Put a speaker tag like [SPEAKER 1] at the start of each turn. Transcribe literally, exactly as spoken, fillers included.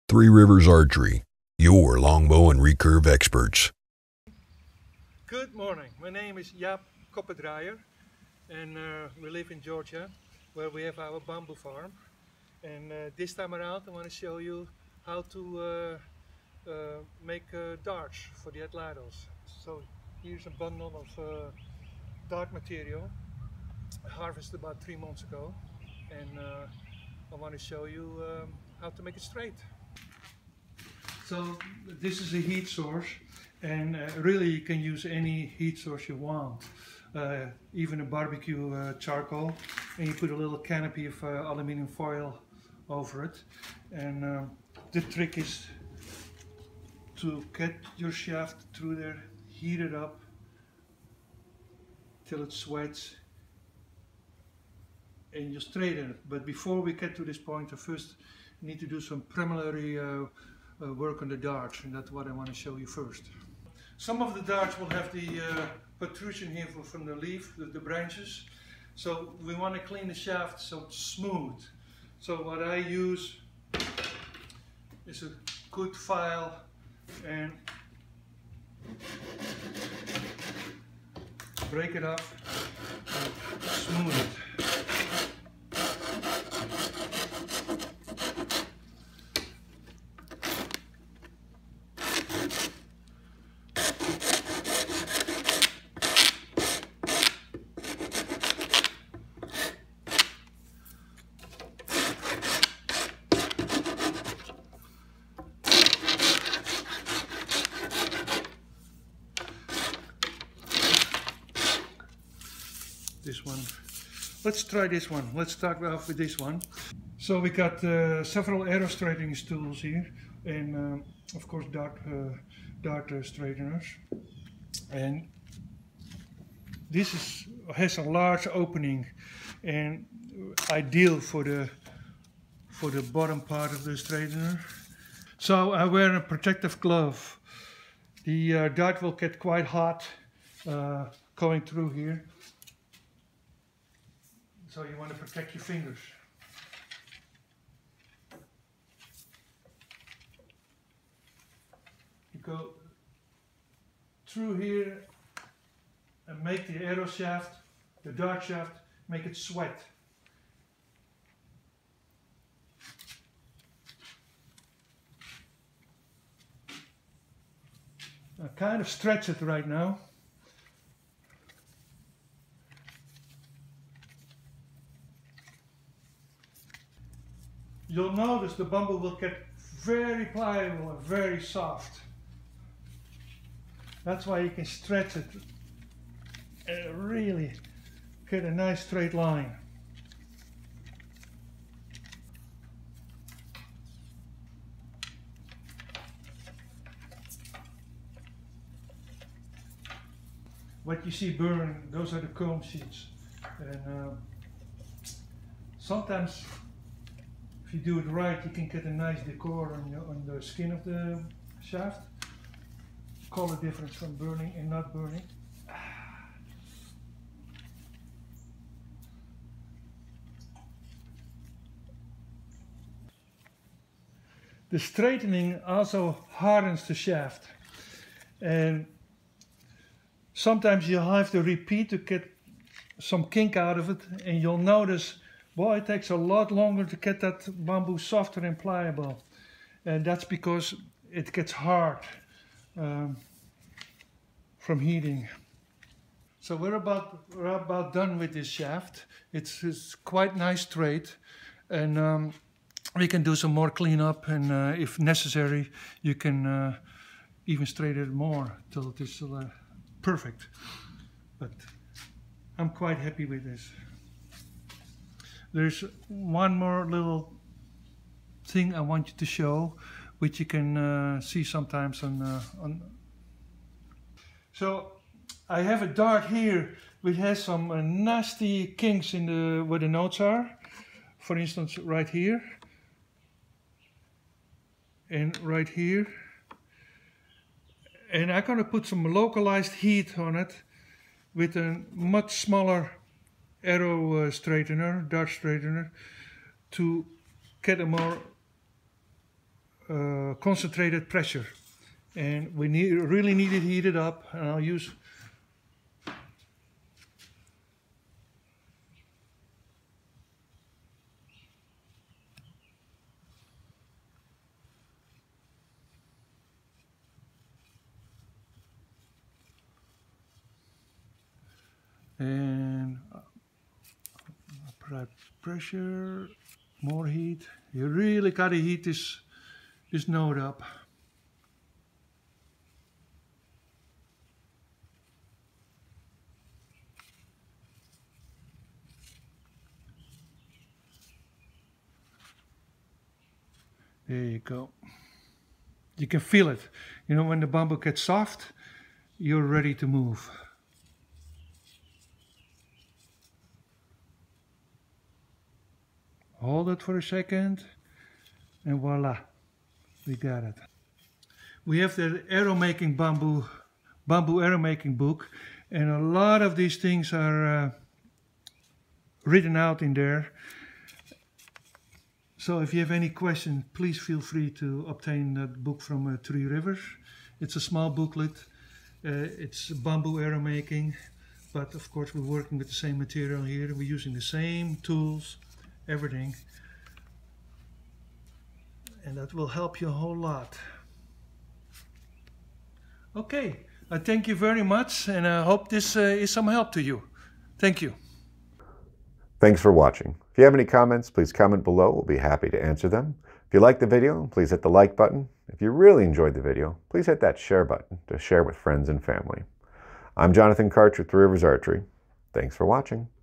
[SPEAKER 1] Three Rivers Archery, your longbow and recurve experts.
[SPEAKER 2] Good morning, my name is Jaap Koppendraaier and uh, we live in Georgia where we have our bamboo farm, and uh, this time around I want to show you how to uh, uh, make uh, darts for the Atlados. So here's a bundle of uh, dart material I harvested about three months ago, and uh, I want to show you um, how to make it straight. So this is a heat source, and uh, really you can use any heat source you want, uh, even a barbecue uh, charcoal, and you put a little canopy of uh, aluminum foil over it. And uh, the trick is to get your shaft through there, heat it up till it sweats, and you straighten it. But before we get to this point, I first need to do some preliminary uh, Uh, work on the darts, and that's what I want to show you first. Some of the darts will have the uh, protrusion here from the leaf, the, the branches, so we want to clean the shaft so it's smooth. So what I use is a good file and break it off and smooth it. This one. Let's try this one. Let's start off with this one. So we got uh, several arrow straightening tools here, and um, of course dart, uh, dart uh, straighteners. And this is, has a large opening and ideal for the for the bottom part of the straightener. So I wear a protective glove. The uh, dart will get quite hot uh, going through here. So you want to protect your fingers. You go through here and make the arrow shaft, the dart shaft, make it sweat. I kind of stretch it right now. You'll notice the bamboo will get very pliable and very soft. That's why you can stretch it and really get a nice straight line. What you see burning, those are the comb sheets. And uh, sometimes if you do it right, you can get a nice decor on, your, on the skin of the shaft. Color difference from burning and not burning. The straightening also hardens the shaft, and sometimes you'll have to repeat to get some kink out of it, and you'll notice, boy, it takes a lot longer to get that bamboo softer and pliable. And that's because it gets hard um, from heating. So we're about, we're about done with this shaft. It's, it's quite nice straight, and um, we can do some more cleanup, and uh, if necessary, you can uh, even straighten it more till it is uh, perfect. But I'm quite happy with this. There's one more little thing I want you to show, which you can uh, see sometimes on, uh, on. So I have a dart here which has some uh, nasty kinks in the where the notes are. For instance, right here and right here. And I'm gonna put some localized heat on it with a much smaller arrow uh, straightener, dart straightener, to get a more uh, concentrated pressure, and we need really need it heated up. And I'll use and apply pressure, more heat. You really gotta heat this this node up. There you go. You can feel it. You know, when the bamboo gets soft, you're ready to move. Hold it for a second, and voila, we got it. We have the arrow making bamboo, bamboo arrow making book, and a lot of these things are uh, written out in there. So if you have any questions, please feel free to obtain that book from uh, Three Rivers. It's a small booklet. Uh, it's bamboo arrow making, but of course we're working with the same material here. We're using the same tools, everything, and that will help you a whole lot. Okay, I thank you very much, and I hope this uh, is some help to you. Thank you.
[SPEAKER 3] Thanks for watching. If you have any comments, please comment below. We'll be happy to answer them. If you liked the video, please hit the like button. If you really enjoyed the video, please hit that share button to share with friends and family. I'm Jonathan Karch with Three Rivers Archery. Thanks for watching.